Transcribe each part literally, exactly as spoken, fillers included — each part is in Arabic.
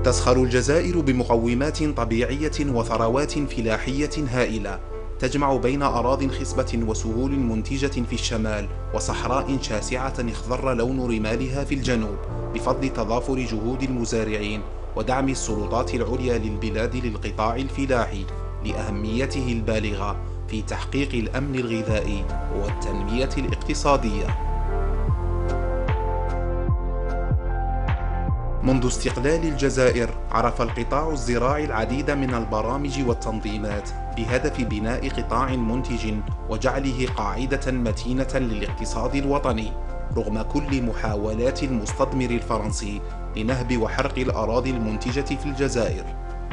تزخر الجزائر بمقومات طبيعية وثروات فلاحية هائلة، تجمع بين أراضٍ خصبة وسهول منتجة في الشمال وصحراء شاسعة اخضر لون رمالها في الجنوب، بفضل تضافر جهود المزارعين ودعم السلطات العليا للبلاد للقطاع الفلاحي لأهميته البالغة في تحقيق الأمن الغذائي والتنمية الاقتصادية. منذ استقلال الجزائر، عرف القطاع الزراعي العديد من البرامج والتنظيمات بهدف بناء قطاع منتج وجعله قاعدة متينة للاقتصاد الوطني، رغم كل محاولات المستثمر الفرنسي لنهب وحرق الأراضي المنتجة في الجزائر.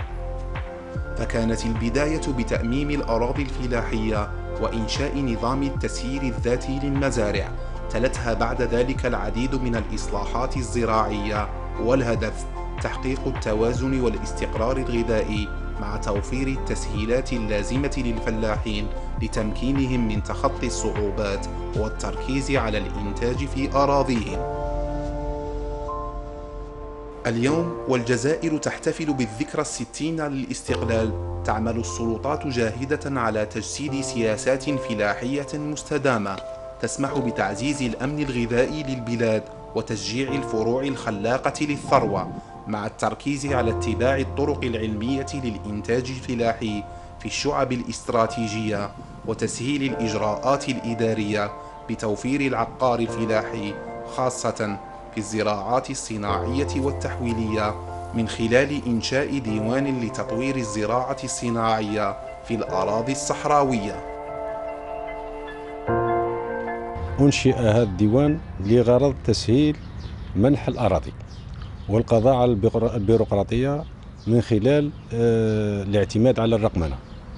فكانت البداية بتأميم الأراضي الفلاحية وإنشاء نظام التسيير الذاتي للمزارع، تلتها بعد ذلك العديد من الإصلاحات الزراعية، والهدف تحقيق التوازن والاستقرار الغذائي مع توفير التسهيلات اللازمة للفلاحين لتمكينهم من تخطي الصعوبات والتركيز على الإنتاج في أراضيهم. اليوم والجزائر تحتفل بالذكرى الستين للاستقلال، تعمل السلطات جاهدة على تجسيد سياسات فلاحية مستدامة تسمح بتعزيز الأمن الغذائي للبلاد وتشجيع الفروع الخلاقة للثروة، مع التركيز على اتباع الطرق العلمية للإنتاج الفلاحي في الشعب الاستراتيجية وتسهيل الإجراءات الإدارية بتوفير العقار الفلاحي، خاصة في الزراعات الصناعية والتحويلية، من خلال إنشاء ديوان لتطوير الزراعة الصناعية في الأراضي الصحراوية. أنشئ هذا الديوان لغرض تسهيل منح الأراضي والقضاء على البيروقراطية من خلال الاعتماد على الرقمنة.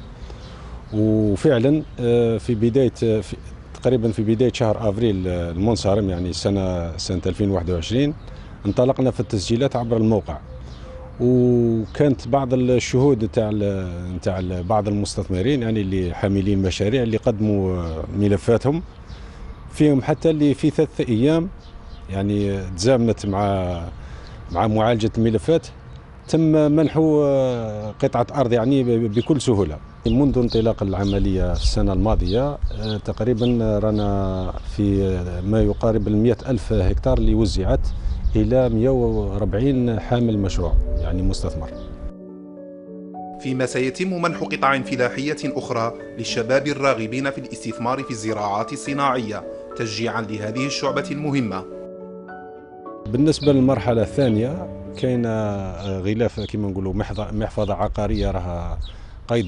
وفعلا في بداية في تقريبا في بداية شهر أفريل المنصرم، يعني سنة سنة ألفين وواحد وعشرين، انطلقنا في التسجيلات عبر الموقع، وكانت بعض الشهود تاع تاع بعض المستثمرين، يعني اللي حاملين مشاريع، اللي قدموا ملفاتهم، فيهم حتى اللي في ثلاثة أيام يعني تزامنت مع مع معالجة الملفات تم منح قطعة أرض يعني بكل سهولة. منذ انطلاق العملية السنة الماضية تقريبا رانا في ما يقارب المئة ألف هكتار اللي وزعت إلى مئة وأربعين حامل مشروع يعني مستثمر. فيما سيتم منح قطع فلاحية أخرى للشباب الراغبين في الاستثمار في الزراعات الصناعية تشجيعا لهذه الشعبة المهمة. بالنسبة للمرحلة الثانية كاين غلاف كما نقولوا محفظة عقارية راها قيد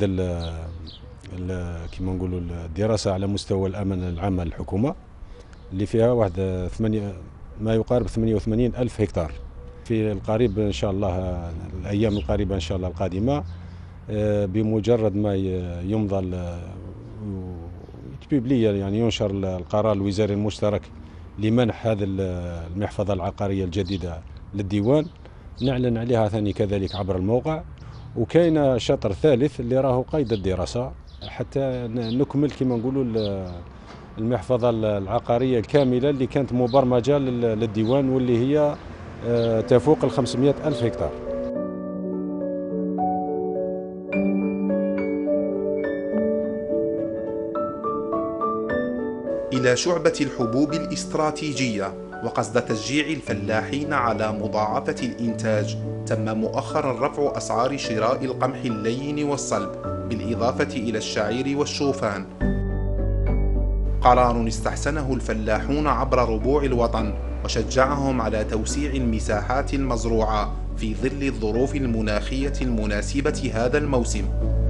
كما نقولوا الدراسة على مستوى الأمن العام للحكومة، اللي فيها واحد ثمانية ما يقارب ثمانية وثمانين ألف هكتار. في القريب إن شاء الله، الأيام القريبة إن شاء الله القادمة، بمجرد ما يمضى التبيبلية يعني ينشر القرار الوزاري المشترك لمنح هذه المحفظة العقارية الجديدة للديوان، نعلن عليها ثاني كذلك عبر الموقع. وكاين شطر ثالث اللي راهو قيد الدراسة حتى نكمل كما نقولوا المحفظة العقارية الكاملة اللي كانت مبرمجة للديوان، واللي هي تفوق ال خمسمئة ألف هكتار. إلى شعبة الحبوب الاستراتيجية، وقصد تشجيع الفلاحين على مضاعفة الإنتاج، تم مؤخرا رفع أسعار شراء القمح اللين والصلب بالإضافة إلى الشعير والشوفان، قرار استحسنه الفلاحون عبر ربوع الوطن وشجعهم على توسيع المساحات المزروعة في ظل الظروف المناخية المناسبة هذا الموسم.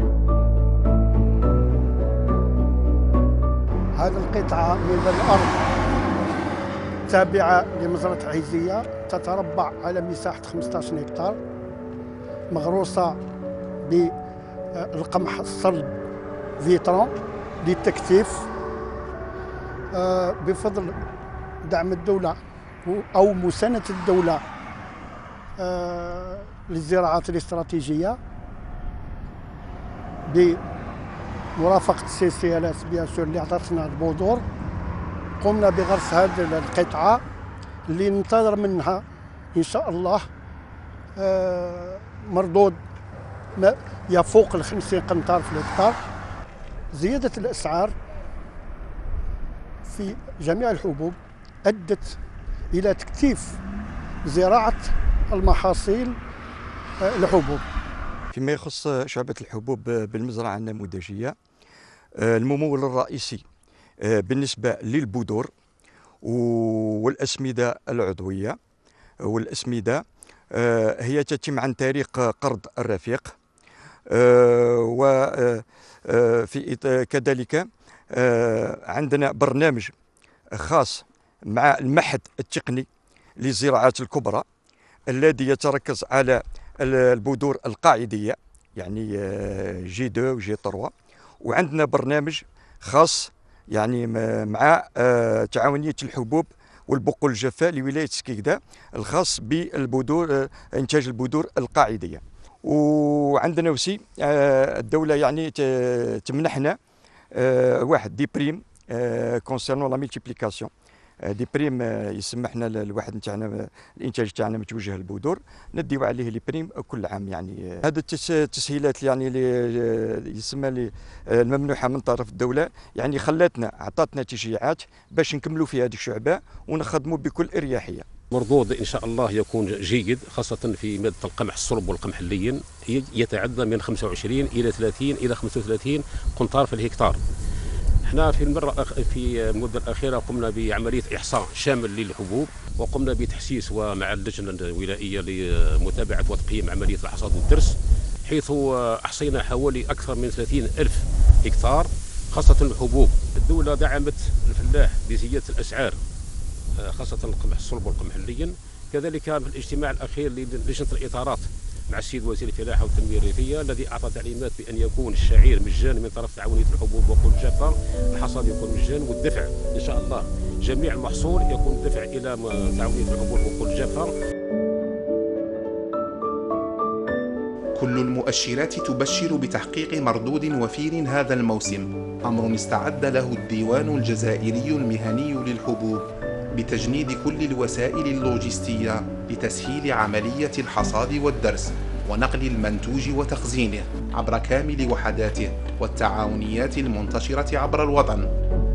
هذه القطعة من الأرض تابعة لمزرعة عيزية تتربع على مساحة خمسة عشر هكتار، مغروسة بالقمح الصلب فيترون للتكثيف بفضل دعم الدولة أو مساندة الدولة للزراعات الاستراتيجية بمرافقة سي سي ال اس بيان سور اللي عطاتنا البذور. قمنا بغرس هذه القطعة اللي ننتظر منها إن شاء الله مردود يفوق ال خمسين قنطار في الهكتار. زيادة الأسعار في جميع الحبوب أدت إلى تكثيف زراعة المحاصيل الحبوب. فيما يخص شعبة الحبوب بالمزرعة النموذجية، الممول الرئيسي بالنسبة للبذور والأسمدة العضوية والأسمدة هي تتم عن طريق قرض الرفيق، وفي كذلك عندنا برنامج خاص مع المعهد التقني للزراعات الكبرى الذي يتركز على البذور القاعدية، يعني جي اثنين وجي ثلاثة، وعندنا برنامج خاص يعني مع تعاونية الحبوب والبقول الجافة لولاية سكيكدا الخاص بالبذور، إنتاج البذور القاعدية. وعندنا وسي الدولة يعني تمنحنا واحد دي بريم كونسيرنون لا ملتيبليكاسيون، دي بريم يسمحنا الواحد نتاعنا الانتاج تاعنا متوجه للبذور نديو عليه لي بريم كل عام. يعني هذه التسهيلات يعني اللي يسمى لي الممنوحه من طرف الدوله يعني خلاتنا عطاتنا تشجيعات باش نكملوا في هذه الشعبه ونخدموا بكل اريحيه. مردود ان شاء الله يكون جيد، خاصه في ماده القمح الصلب والقمح اللين يتعدى من خمسة وعشرين الى ثلاثين الى خمسة وثلاثين قنطار في الهكتار. احنا في المره في المده الاخيره قمنا بعمليه احصاء شامل للحبوب، وقمنا بتحسيس ومع اللجنه الولائيه لمتابعه وتقييم عمليه الحصاد والدرس، حيث احصينا حوالي اكثر من ثلاثين ألف هكتار خاصه الحبوب. الدوله دعمت الفلاح بزياده الاسعار خاصه القمح الصلب والقمح اللين. كذلك في الاجتماع الاخير للجنه الاطارات مع السيد وزير الفلاحه والتنميه الريفيه الذي اعطى تعليمات بان يكون الشعير مجاني من طرف تعاونيه الحبوب وبقول الجافه، الحصاد يكون مجاني، والدفع ان شاء الله جميع المحصول يكون الدفع الى تعاونيه الحبوب وبقول الجافه. كل المؤشرات تبشر بتحقيق مردود وفير هذا الموسم، امر استعد له الديوان الجزائري المهني للحبوب بتجنيد كل الوسائل اللوجستية لتسهيل عملية الحصاد والدرس ونقل المنتوج وتخزينه عبر كامل وحداته والتعاونيات المنتشرة عبر الوطن.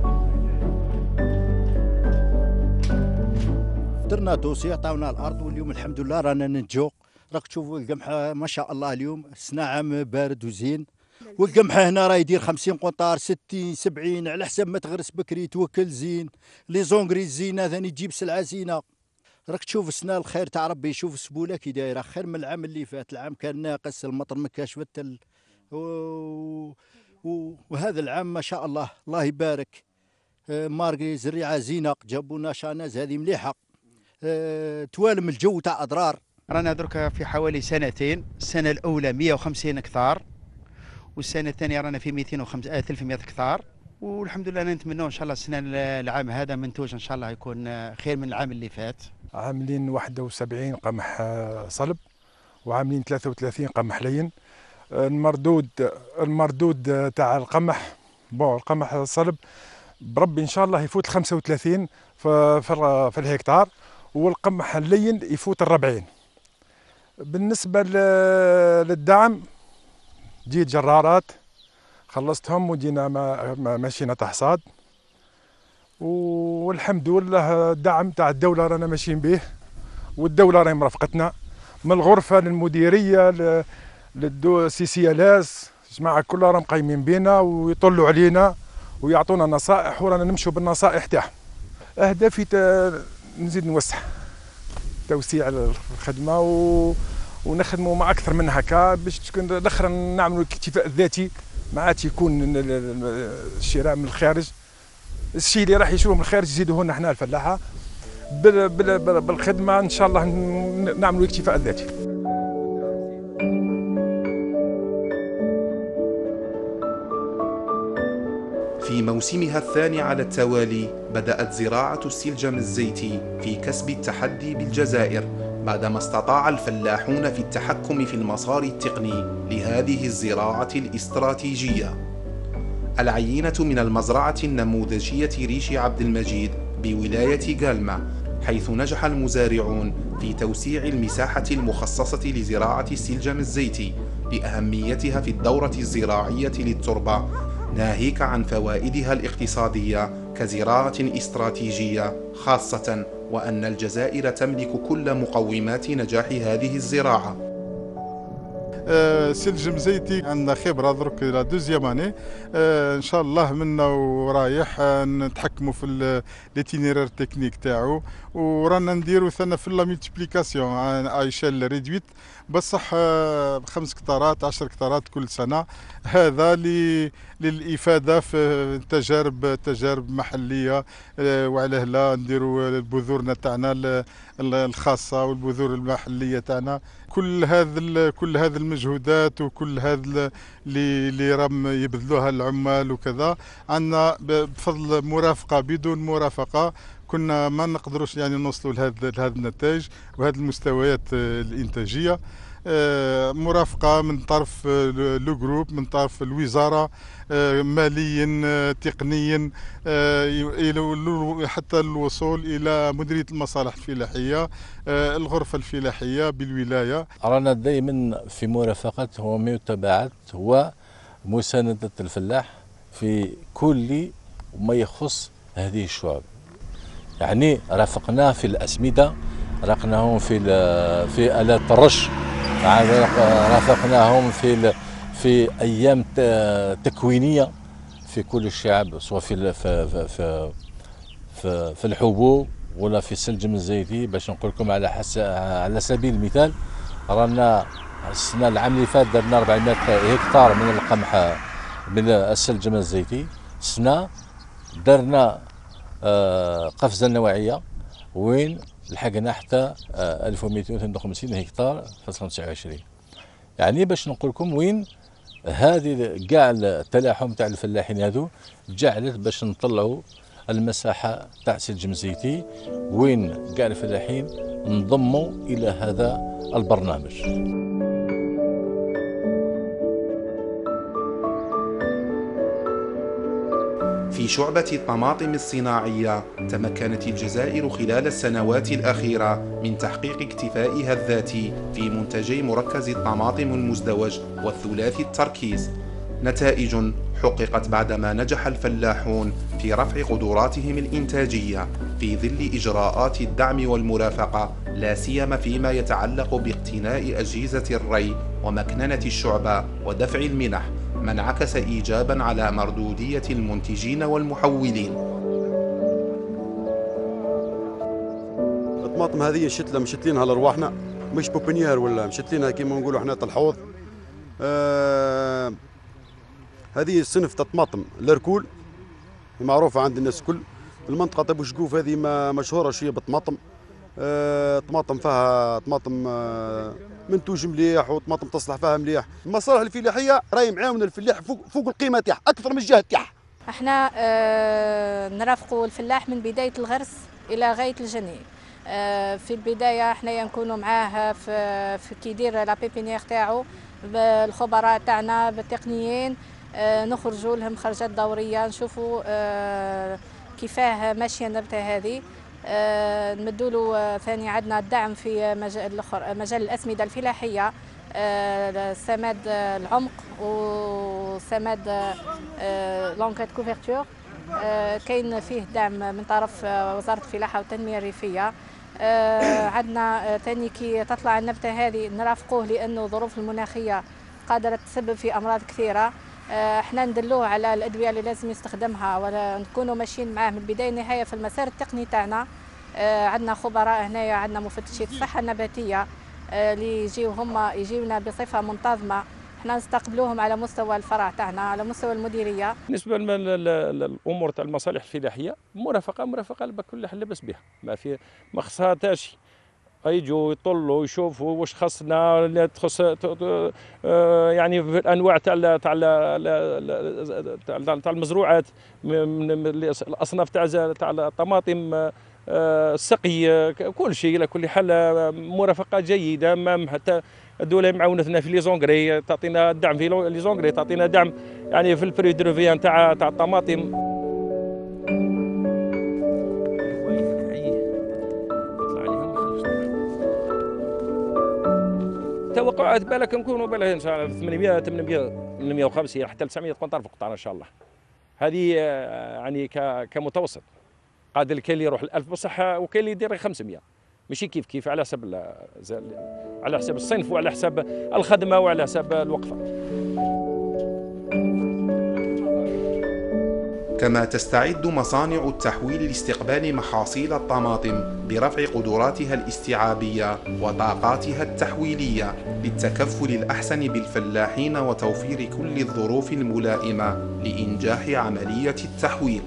درنا دوسي عطاونا الارض واليوم الحمد لله رانا ننتجو. راك تشوفوا القمح ما شاء الله اليوم السنة عام بارد وزين، والقمح هنا راه يدير خمسين قنطار ستين سبعين على حسب ما تغرس بكري توكل زين. لي زونغري الزينه ثاني تجيب سلعه زينه. راك تشوف السنه الخير تاع ربي، شوف السبوله كي دايره خير من العام اللي فات. العام كان ناقص، المطر ما كاش بتل، و... و... وهذا العام ما شاء الله الله يبارك. مارغي زريعه زينه، جابوا لنا شاناز هذه مليحه. أه... توالم الجو تاع اضرار. رانا درك في حوالي سنتين، السنه الاولى مئة وخمسين هكتار، والسنه الثانيه رانا في مئتين وخمسة ثلاثمئة هكتار، والحمد لله نتمنوا ان شاء الله السنه العام هذا منتوج ان شاء الله يكون خير من العام اللي فات. عاملين واحد وسبعين قمح صلب وعاملين ثلاثة وثلاثين قمح لين. المردود المردود تاع القمح بون القمح الصلب بربي ان شاء الله يفوت خمسة وثلاثين في في الهكتار، والقمح اللين يفوت الربعين. بالنسبه للدعم جيت جرارات خلصتهم وجينا ماشينا تحصاد، والحمد لله الدعم تاع الدوله رانا ماشيين به، والدوله راهي مرافقتنا من الغرفه للمديريه للدو سي سي الاس، جماعه كلها راهم قايمين بينا ويطلوا علينا ويعطونا نصائح ورانا نمشوا بالنصائح تاعهم. اهدافي نزيد نوسع توسيع الخدمه و ونخدموا مع اكثر من هكا باش تكون الاخر نعملوا الاكتفاء الذاتي، ما عادش يكون الشراء من الخارج. الشيء اللي راح يشوفه من الخارج يزيدوه لنا احنا الفلاحه بالخدمه ان شاء الله نعملوا الاكتفاء الذاتي. في موسمها الثاني على التوالي بدأت زراعة السلجم الزيتي في كسب التحدي بالجزائر، بعدما استطاع الفلاحون في التحكم في المسار التقني لهذه الزراعة الاستراتيجية. العينة من المزرعة النموذجية ريشي عبد المجيد بولاية قالمة، حيث نجح المزارعون في توسيع المساحة المخصصة لزراعة السلجم الزيتي لأهميتها في الدورة الزراعية للتربة، ناهيك عن فوائدها الاقتصادية كزراعة استراتيجية، خاصة وأن الجزائر تملك كل مقومات نجاح هذه الزراعة. سلجم زيتي عندنا خبره درك لا دوزيام اني ان شاء الله منا ورايح نتحكموا في ليتينيرير تكنيك تاعو، ورانا نديروا ثنا في لا ملتيبليكاسيون ايشيل ريدويت بصح بخمس كتارات عشر كتارات كل سنه. هذا للافاده في تجارب تجارب محليه، وعلاه لا نديروا بذورنا تاعنا الخاصه والبذور المحليه تاعنا. كل هذا كل هذه المجهودات وكل هذا اللي اللي راهم يبذلوها العمال وكذا عندنا بفضل مرافقه. بدون مرافقه كنا ما نقدروش يعني نوصلوا لهذا لهذا النتائج وهذه المستويات الانتاجيه. مرافقه من طرف لو جروب، من طرف الوزاره، ماليا تقنيا، حتى الوصول الى مديريه المصالح الفلاحيه، الغرفه الفلاحيه بالولايه. رانا دائما في مرافقه ومتابعه ومسانده الفلاح في كل ما يخص هذه الشعوب. يعني رافقناه في الاسمده، رافقناهم في في آلات الرش، رافقناهم في في ايام تكوينيه في كل الشعب، سواء في في في في, في الحبوب ولا في السلجم الزيتي. باش نقول لكم على حس على سبيل المثال، رانا السنه العام اللي فات درنا أربعمائة هكتار من القمح من السلجم الزيتي. سنه درنا قفزه نوعيه وين لحقنا حتى ألف ومئتين واثنين وخمسين هكتار في ألفين وتسعة وعشرين. يعني باش نقول لكم وين هذه كاع التلاحم تاع الفلاحين هذو جعلت باش نطلعوا المساحه تاع السلجم الزيتي وين كاع الفلاحين انضموا الى هذا البرنامج. في شعبة الطماطم الصناعية تمكنت الجزائر خلال السنوات الأخيرة من تحقيق اكتفائها الذاتي في منتجي مركز الطماطم المزدوج والثلاثي التركيز، نتائج حققت بعدما نجح الفلاحون في رفع قدراتهم الإنتاجية في ظل إجراءات الدعم والمرافقة، لا سيما فيما يتعلق باقتناء أجهزة الري ومكننة الشعبة ودفع المنح، ما انعكس إيجابا على مردودية المنتجين والمحولين. الطماطم هذه مشتلة مشتلينها لرواحنا، مش بوبينيير ولا مشتلينها كيما نقولوا احنا الحوض. آه هذه صنف الطماطم الركول معروفة عند الناس الكل. المنطقة تاع بوشقوف هذه مشهورة شوية بالطماطم. آه طماطم فيها طماطم آه منتوج مليح وطماطم تصلح فيها مليح. المصالح الفلاحيه راهي معاون الفلاح فوق فوق القيمه تاعها اكثر من الجهه تاعها. احنا آه نرافقوا الفلاح من بدايه الغرس الى غايه الجني. آه في البدايه احنا نكونوا معاه في في كي يدير لا بيبينيير تاعو بالخبراء تاعنا بالتقنيين، آه نخرجوا لهم خرجات دوريه نشوفوا آه كيفاه ماشيه النبته هذه. آه نمدوا له ثاني عندنا الدعم في مجال الاخر مجال الاسمده الفلاحيه، آه سماد العمق وسماد آه لونكات كوفرتور. آه كاين فيه دعم من طرف وزاره الفلاحه والتنميه الريفيه. آه عندنا ثاني كي تطلع النبته هذه نرافقوه لانه الظروف المناخيه قادره تسبب في امراض كثيره. احنا ندلوه على الادويه اللي لازم يستخدمها ولا نكونوا ماشيين معاه من البدايه للنهايه في المسار التقني تاعنا. اه عندنا خبراء هنايا، عندنا مفتشي الصحه النباتيه اه اللي يجيو هما يجيونا بصفه منتظمه، احنا نستقبلوهم على مستوى الفرع تاعنا على مستوى المديريه. بالنسبه للامور تاع المصالح الفلاحيه مرافقه مرافقه بكل حل لبس بها، ما في ما خصها تاشي يجوا يطلوا يشوفوا واش خصنا تخص يعني في الانواع تاع تاع تاع المزروعات، من الاصناف تاع تاع الطماطم، السقي، كل شيء على كل حال مرافقه جيده. ما حتى الدوله معاونتنا في لي زونغري، تعطينا الدعم في لي زونغري، تعطينا دعم يعني في البري دروفيان تاع تاع الطماطم. توقعات بالك نكونوا بالك ان شاء الله ثمانمائة ثمانمائة وخمسين حتى تسعمائة قنطار في القطار ان شاء الله. هذه يعني كمتوسط. قادر كاين اللي يروح ل ألف بصح وكاين اللي يدير خمسمائة، ماشي كيف كيف على حسب على حسب الصنف وعلى حسب الخدمه وعلى حسب الوقفه. كما تستعد مصانع التحويل لاستقبال محاصيل الطماطم برفع قدراتها الاستيعابية وطاقاتها التحويلية للتكفل الأحسن بالفلاحين وتوفير كل الظروف الملائمة لإنجاح عملية التحويل.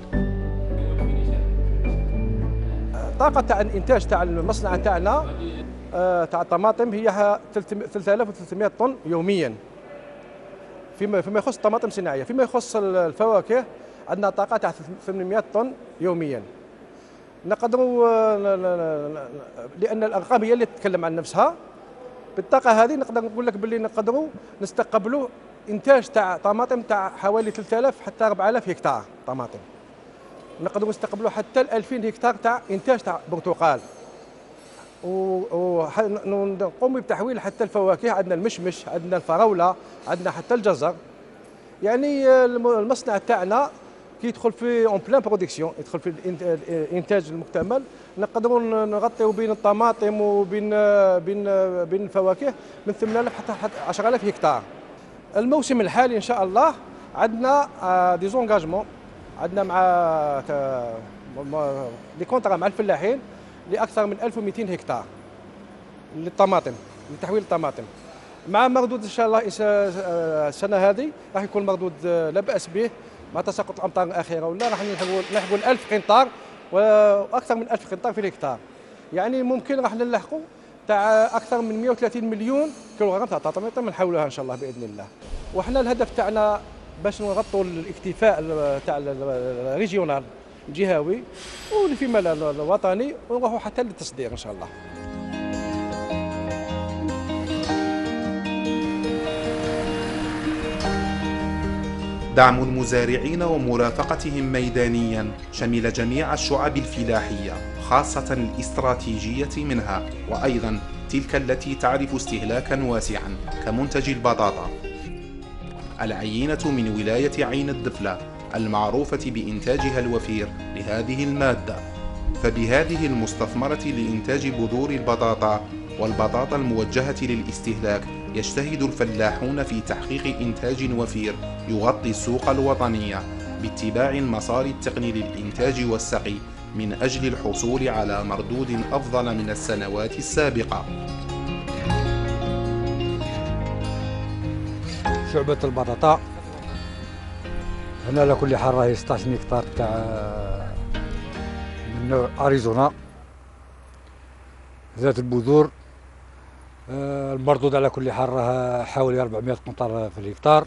طاقة تاع الإنتاج تاع المصنع تاعنا تاع الطماطم هي ثلاثة آلاف وثلاثمائة طن يوميا فيما فيما يخص الطماطم الصناعية. فيما يخص الفواكه عندنا طاقة تاع ثمانمائة طن يوميا. نقدروا لأن الأرقام هي اللي تتكلم عن نفسها. بالطاقة هذه نقدر نقول لك باللي نقدروا نستقبلوا إنتاج تاع طماطم تاع حوالي ثلاثة آلاف حتى أربعة آلاف هكتار طماطم. نقدروا نستقبلوا حتى ألفين هكتار تاع إنتاج تاع برتقال. ونقوم بتحويل حتى الفواكه، عندنا المشمش، عندنا الفراولة، عندنا حتى الجزر. يعني المصنع تاعنا كي يدخل في اون بلان برودكسيون، يدخل في الانتاج المكتمل، نقدروا نغطيو بين الطماطم وبين بين بين الفواكه من ثمانية آلاف حتى عشرة آلاف هكتار. الموسم الحالي ان شاء الله عندنا دي زونغاجمون، عندنا مع دي كونترا مع الفلاحين لاكثر من ألف ومئتين هكتار للطماطم، لتحويل الطماطم. مع مردود ان شاء الله السنه هذه راح يكون مردود لا باس به مع تساقط الامطار الاخيره، ولا راح نلحقوا ألف قنطار واكثر من ألف قنطار في الهكتار. يعني ممكن راح نلحقوا تاع اكثر من مئة وثلاثين مليون كيلوغرام تاع طماطم نحولوها ان شاء الله باذن الله. وحنا الهدف تاعنا باش نغطوا الاكتفاء تاع الريجيونال الجهوي وفيما الوطني ونروحوا حتى للتصدير ان شاء الله. دعم المزارعين ومرافقتهم ميدانيا شمل جميع الشعب الفلاحية، خاصة الاستراتيجية منها، وأيضا تلك التي تعرف استهلاكا واسعا كمنتج البطاطا. العينة من ولاية عين الدفلة المعروفة بإنتاجها الوفير لهذه المادة، فبهذه المستثمرة لإنتاج بذور البطاطا والبطاطا الموجهة للاستهلاك يجتهد الفلاحون في تحقيق إنتاج وفير يغطي السوق الوطنية باتباع المسار التقني للإنتاج والسقي من أجل الحصول على مردود أفضل من السنوات السابقة. شعبة البطاطا هنا على كل حال راهي ستة عشر هكتار تاع من نوع أريزونا ذات البذور. المردود على كل حال راه حوالي أربعمائة قنطار في الهكتار.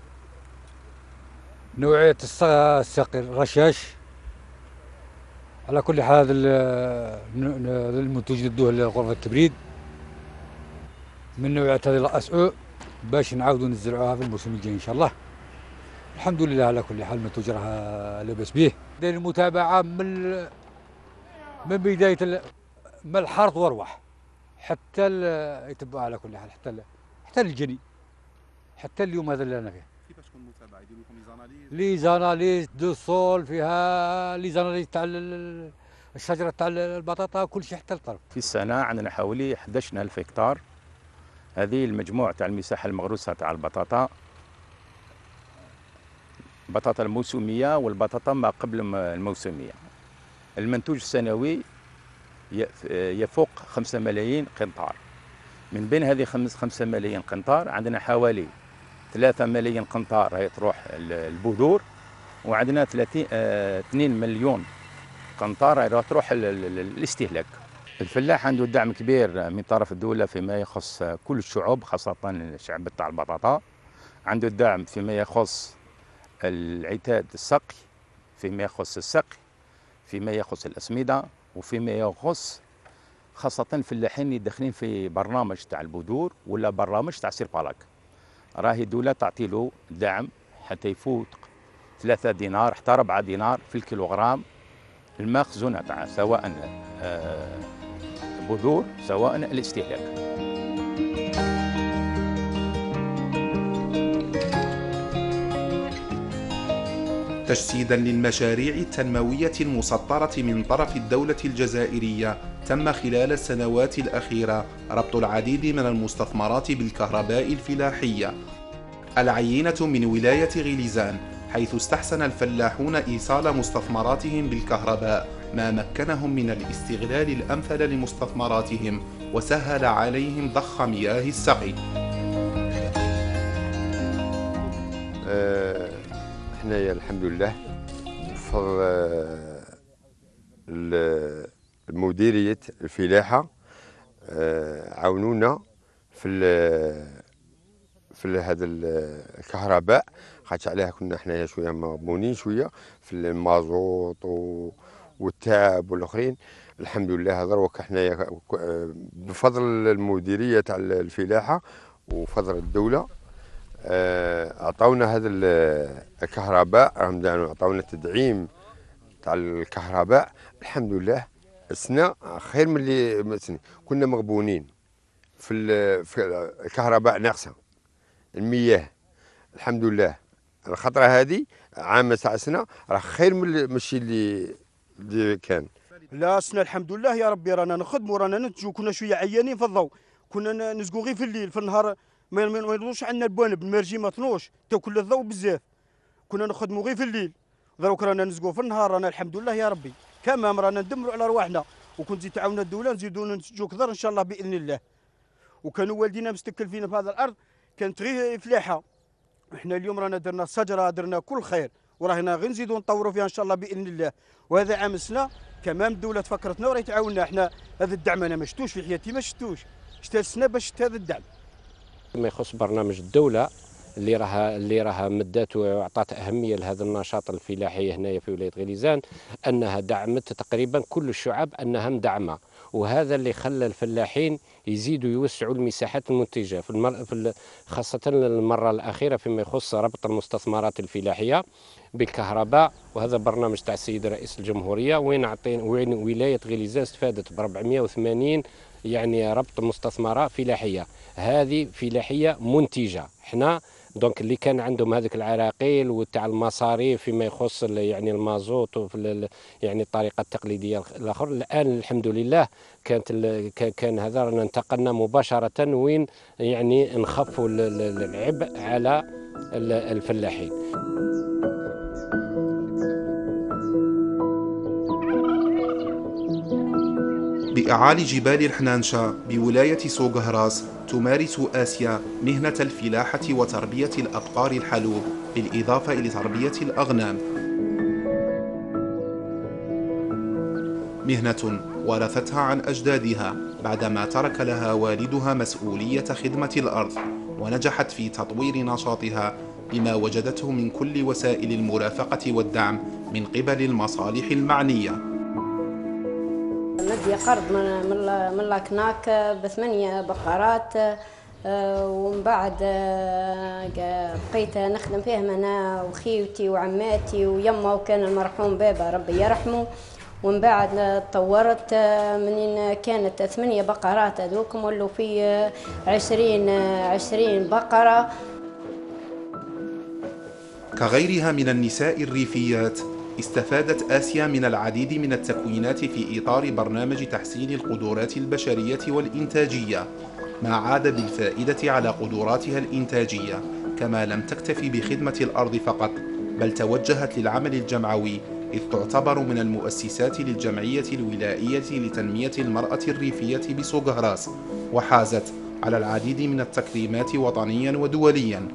نوعية الساقي الرشاش. على كل حال هذا المنتوج ندوه لغرفة التبريد من نوعية هذه الأس أو باش نعاودوا نزرعوها في الموسم الجاي إن شاء الله. الحمد لله على كل حال المنتوج راه لاباس به. داير المتابعة من من بداية من الحرث واروح حتى يتبعوا على كل حال حتى حتى الجني حتى اليوم هذا اللي انا فيه. كيفاش تكون المتابعه؟ يديروا لكم لي زاناليز؟ لي زاناليز دو سول فيها لي زاناليز تاع الشجره تاع البطاطا كل شيء حتى الطرف. في السنه عندنا حوالي أحد عشر ألف هكتار. هذه المجموع تاع المساحه المغروسه تاع البطاطا، البطاطا الموسميه والبطاطا ما قبل الموسميه. المنتوج السنوي يفوق خمسة ملايين قنطار. من بين هذه خمسة ملايين قنطار عندنا حوالي ثلاثة ملايين قنطار هي تروح البذور، وعندنا ثلاثين اثنين مليون قنطار هي تروح الاستهلاك. الفلاح عنده دعم كبير من طرف الدولة فيما يخص كل الشعوب، خاصة الشعب تاع البطاطا. عنده الدعم فيما يخص العتاد السقي، فيما يخص السقي، فيما يخص الأسمدة، وفيما يخص خاصة الفلاحين اللي داخلين في برنامج تاع البذور ولا برنامج تاع سيربالاك. راهي الدولة تعطي له دعم حتى يفوت ثلاثة دينار حتى أربعة دينار في الكيلوغرام المخزونة تاع سواء بذور سواء الاستهلاك. تجسيدا للمشاريع التنموية المسطرة من طرف الدولة الجزائرية، تم خلال السنوات الأخيرة ربط العديد من المستثمرات بالكهرباء الفلاحية. العينة من ولاية غليزان، حيث استحسن الفلاحون إيصال مستثمراتهم بالكهرباء، ما مكنهم من الاستغلال الأمثل لمستثمراتهم وسهل عليهم ضخ مياه السقي. أه حنايا الحمد لله بفضل مديرية الفلاحة أه عاونونا في في هذا الكهرباء، خاطش عليها كنا حنايا شويه مغبونين شويه في المازوط والتعب والاخرين. الحمد لله دروك حنايا بفضل المديريه تاع الفلاحه وفضل الدوله عطاونا هذا الكهرباء، راهم عطاونا تدعيم تاع الكهرباء. الحمد لله السنه خير من اللي كنا مغبونين في الكهرباء ناقصه المياه. الحمد لله الخطره هذه عام تاع سنه راه خير من الشيء اللي اللي كان. لا السنه الحمد لله يا ربي رانا نخدموا رانا ننتجوا. كنا شويه عيانين في الضوء، كنا نسقوا غير في الليل، في النهار ما يرضوش عندنا البوانب المرجي ما طنوش تاكل الضوء بزاف، كنا نخدموا غير في الليل. دروك رانا نسقوا في النهار، رانا الحمد لله يا ربي كمام رانا ندمروا على رواحنا، وكنت زيد تعاون الدوله نزيدوا ننتجوا كثر ان شاء الله باذن الله. وكانوا والدينا مستكلفين في هذا الارض، كانت غير فلاحه. احنا اليوم رانا درنا الشجره، درنا كل خير، وراهنا غير نزيدوا نطوروا فيها ان شاء الله باذن الله. وهذا عام السنه كمان الدوله تفكرتنا وراهي تعاوننا. احنا هذا الدعم انا ما شفتوش في حياتي، ما شفتوش شتا السنه باش شفت هذا الدعم. ما يخص برنامج الدوله اللي راها اللي راها مدات واعطت اهميه لهذا النشاط الفلاحي هنايا في ولايه غليزان، انها دعمت تقريبا كل الشعب انها مدعمه، وهذا اللي خلى الفلاحين يزيدوا يوسعوا المساحات المنتجه في, المر... في خاصه المره الاخيره فيما يخص ربط المستثمرات الفلاحيه بالكهرباء. وهذا برنامج تاع السيد رئيس الجمهوريه وين عطين وين ولايه غليزان استفادت ب أربعمائة وثمانين يعني ربط مستثمرات فلاحيه، هذه فلاحيه منتجه. احنا دونك اللي كان عندهم هذيك العراقيل وتاع المصاريف فيما يخص يعني المازوت وفي يعني الطريقه التقليديه الاخر، الان الحمد لله كانت كان هذا رانا انتقلنا مباشره وين يعني نخفوا العبء على الفلاحين. بأعالي جبال الحنانشة بولاية سوغهراس تمارس آسيا مهنة الفلاحة وتربية الأبقار الحلوب، بالإضافة إلى تربية الأغنام، مهنة ورثتها عن أجدادها بعدما ترك لها والدها مسؤولية خدمة الأرض، ونجحت في تطوير نشاطها بما وجدته من كل وسائل المرافقة والدعم من قبل المصالح المعنية. ندي قرض من من من لاكناك بثمانية بقرات، ومن بعد بقيت نخدم فيهم انا وخيوتي وعماتي ويما، وكان المرحوم بابا ربي يرحمه. ومن بعد تطورت منين كانت ثمانية بقرات هذوكم ولوا في عشرين عشرين بقرة. كغيرها من النساء الريفيات، استفادت آسيا من العديد من التكوينات في إطار برنامج تحسين القدرات البشرية والإنتاجية، ما عاد بالفائدة على قدراتها الإنتاجية. كما لم تكتفي بخدمة الأرض فقط، بل توجهت للعمل الجمعوي، إذ تعتبر من المؤسسات للجمعية الولائية لتنمية المرأة الريفية بسوغهراس، وحازت على العديد من التكريمات وطنيا ودوليا.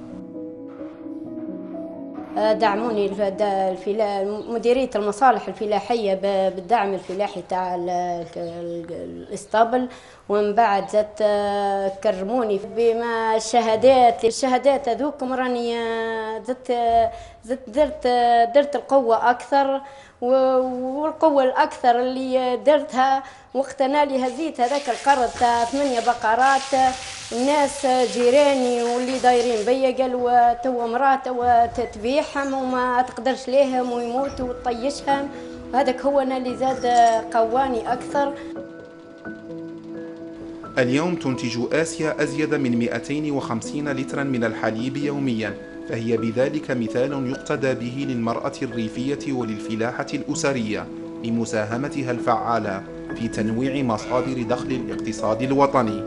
دعموني مديرية المصالح الفلاحية بالدعم الفلاحي تاع الاسطبل، ومن بعد زدت كرموني بما الشهادات الشهادات هذوكم راني زدت زدت درت درت القوة أكثر، والقوة الأكثر اللي درتها وقت أنا اللي هزيت هذاك القرض تاع ثمانية بقرات. الناس جيراني واللي دايرين بيا قالوا توا مرات وتتبيعهم وما تقدرش ليهم ويموتوا وتطيشهم، وهذاك هو أنا اللي زاد قواني أكثر. اليوم تنتج آسيا أزيد من مئتين وخمسين لترا من الحليب يوميا، فهي بذلك مثال يقتدى به للمرأة الريفية وللفلاحة الأسرية لمساهمتها الفعالة في تنويع مصادر دخل الاقتصاد الوطني.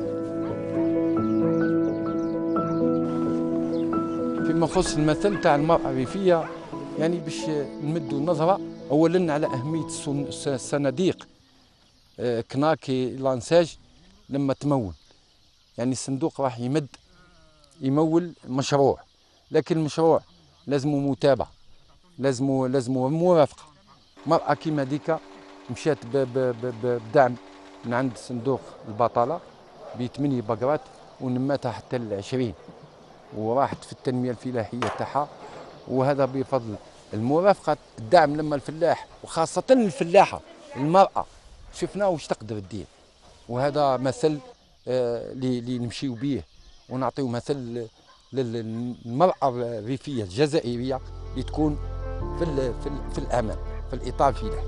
فيما يخص المثل تاع المرأة الريفية، يعني باش نمدوا النظرة أولا على أهمية الصناديق كناكي لانساج لما تمول. يعني الصندوق راح يمد يمول مشروع، لكن المشروع لازم متابعة، لازم لازم مرافقة. مرأة كيما ديكا مشات بدعم من عند صندوق البطالة بثمانية بقرات ونماتها حتى لعشرين، وراحت في التنمية الفلاحية تاعها، وهذا بفضل المرافقة. الدعم لما الفلاح وخاصة الفلاحة المرأة شفنا واش تقدر تدير، وهذا مثل اللي نمشيو به ونعطيو مثل للمرأة الريفية الجزائرية اللي تكون في ال في, ال في الأمان في الإطار الفلاحي.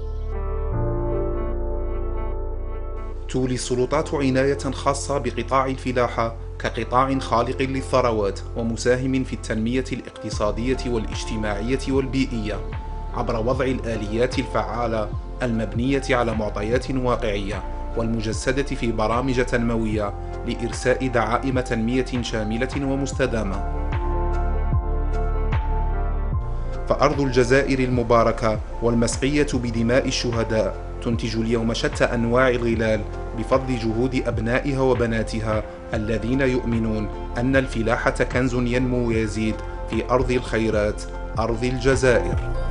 تولي السلطات عناية خاصة بقطاع الفلاحة كقطاع خالق للثروات ومساهم في التنمية الاقتصادية والاجتماعية والبيئية عبر وضع الآليات الفعالة المبنية على معطيات واقعية والمجسدة في برامج تنموية لإرساء دعائم تنمية شاملة ومستدامة. فأرض الجزائر المباركة والمسقية بدماء الشهداء تنتج اليوم شتى أنواع الغلال بفضل جهود أبنائها وبناتها الذين يؤمنون أن الفلاحة كنز ينمو ويزيد في أرض الخيرات، أرض الجزائر.